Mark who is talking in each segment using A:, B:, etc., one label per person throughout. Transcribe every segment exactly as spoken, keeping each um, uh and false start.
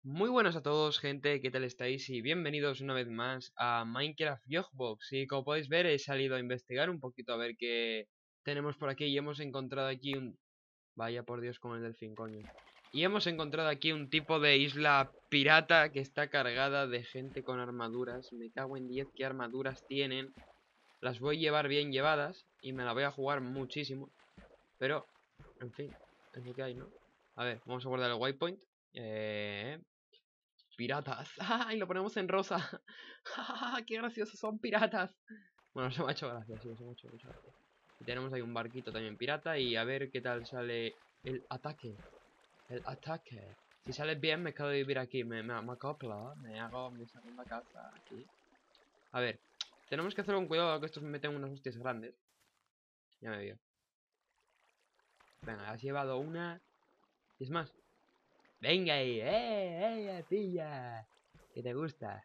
A: Muy buenas a todos, gente, ¿qué tal estáis? Y bienvenidos una vez más a Minecraft Yogbox. Y como podéis ver, he salido a investigar un poquito a ver qué tenemos por aquí. Y hemos encontrado aquí un... Vaya por Dios con el delfín, coño. Y hemos encontrado aquí un tipo de isla pirata que está cargada de gente con armaduras. Me cago en diez qué armaduras tienen. Las voy a llevar bien llevadas y me la voy a jugar muchísimo. Pero, en fin, es lo que hay, ¿no? A ver, vamos a guardar el waypoint. Eh... Piratas. ¡Ah! Y lo ponemos en rosa. ¡Ah! ¡Qué graciosos son piratas! Bueno, se me ha hecho gracia, sí, se me ha hecho mucha gracia. Y tenemos ahí un barquito también pirata. Y a ver qué tal sale el ataque. El ataque. Si sale bien, me quedo de vivir aquí. Me, me, me acoplo. Me hago mi segunda casa aquí. A ver. Tenemos que hacer un cuidado que estos me meten unas hostias grandes. Ya me veo. Venga, has llevado una. Y es más. Venga ahí. ¡Eh! ¡Eh! ¡Pilla! ¿Qué te gusta?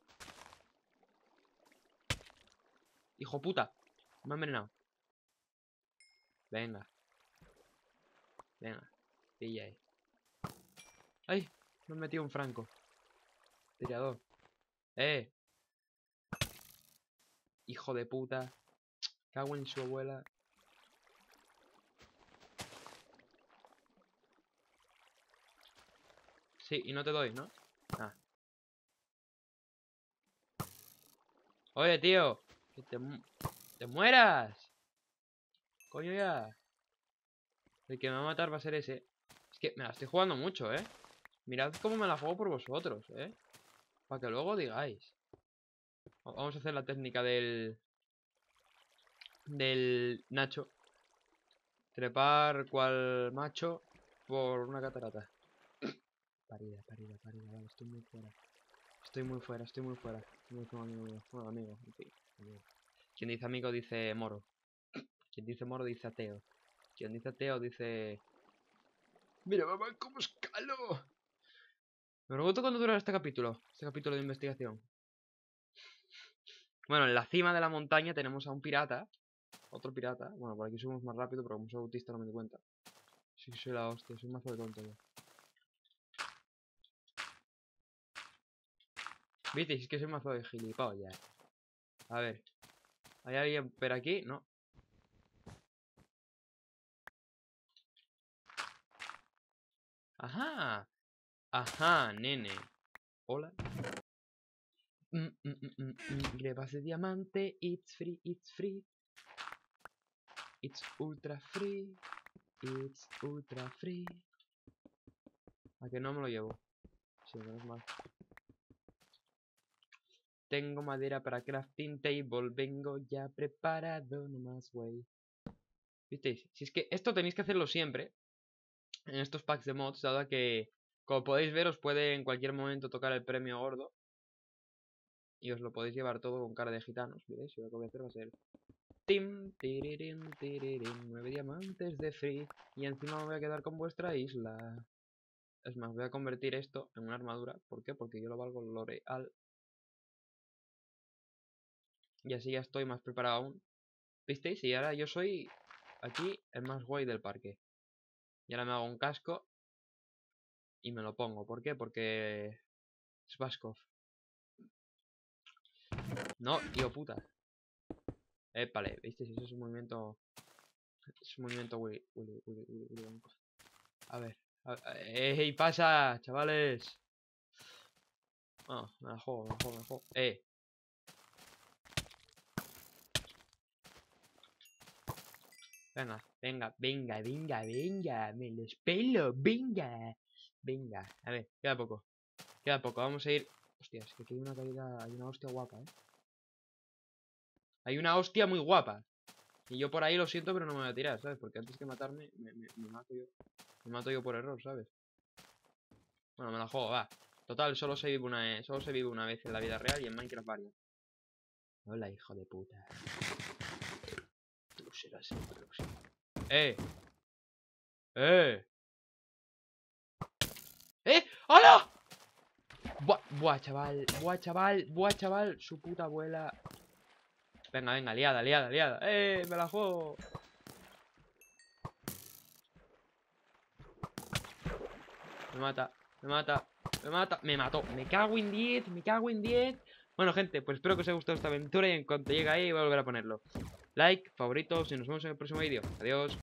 A: Hijo puta. Me ha envenenado. Venga. Venga. Pilla ahí. ¡Ay! Me he metido un franco. Tirador. ¡Eh! Hijo de puta. Cago en su abuela. Sí, y no te doy, ¿no? Ah. Oye, tío. Que te, mu te mueras. Coño ya. El que me va a matar va a ser ese. Es que me la estoy jugando mucho, ¿eh? Mirad cómo me la juego por vosotros, ¿eh? Para que luego digáis. Vamos a hacer la técnica del... Del Nacho. Trepar cual macho por una catarata. Parida, parida, parida. Vale, estoy muy fuera. Estoy muy fuera, estoy muy fuera. Estoy muy fuera, amigo. Bueno, amigo, en fin, amigo. Quien dice amigo dice moro. Quien dice moro dice ateo. Quien dice ateo dice... Mira, mamá, cómo escalo. Me pregunto cuánto durará este capítulo. Este capítulo de investigación. Bueno, en la cima de la montaña tenemos a un pirata. Otro pirata. Bueno, por aquí subimos más rápido, pero como soy autista no me doy cuenta. Sí que soy la hostia, soy un mazo de tonto yo. ¿Viste? Es que soy un mazo de gilipollas. A ver. ¿Hay alguien por aquí? No. Ajá. Ajá, nene. Hola. Mm, mm, mm, mm, mm. Grebas de diamante. It's free, it's free. It's ultra free. It's ultra free. ¿A que no me lo llevo? Sí, menos mal. Tengo madera para crafting table. Vengo ya preparado. No más, güey. ¿Visteis? Si es que esto tenéis que hacerlo siempre. En estos packs de mods. Dado que, como podéis ver, os puede en cualquier momento tocar el premio gordo. Y os lo podéis llevar todo con cara de gitanos. ¿Veis? Y lo que voy a hacer va a ser... Tim, tirirín, tirirín, nueve diamantes de free. Y encima me voy a quedar con vuestra isla. Es más, voy a convertir esto en una armadura. ¿Por qué? Porque yo lo valgo L'Oreal. Y así ya estoy más preparado aún. ¿Visteis? Y ahora yo soy aquí el más guay del parque. Y ahora me hago un casco. Y me lo pongo. ¿Por qué? Porque... es Vaskov. No, tío puta. Épale, ¿visteis? Eso es un movimiento... Es un movimiento Willy, Willy, Willy, Willy, Willy. A ver. ¡Ey, pasa, chavales! Ah, me la juego, me la juego, me la juego. ¡Eh! Venga, venga, venga, venga, venga. Me los pelo, venga. Venga, a ver, queda poco. Queda poco, vamos a ir... Hostia, es que aquí hay una caída... Hay una hostia guapa, ¿eh? Hay una hostia muy guapa. Y yo por ahí lo siento, pero no me voy a tirar, ¿sabes? Porque antes que matarme, me, me, me mato yo. Me mato yo por error, ¿sabes? Bueno, me la juego, va. Total, solo se vive una, solo se vive una vez en la vida real y en Minecraft varias. Hola, hijo de puta. Tú serás el próximo. ¡Eh! ¡Eh! ¡Eh! ¡Hola! Buah, buah, chaval. Buah, chaval. Buah, chaval. Su puta abuela. Venga, venga, liada, liada, liada. ¡Eh! Me la juego. Me mata, me mata, Me mata, me mató. Me cago en diez, me cago en diez. Bueno, gente, pues espero que os haya gustado esta aventura y en cuanto llegue ahí voy a volver a ponerlo. Like, favoritos y nos vemos en el próximo vídeo. Adiós.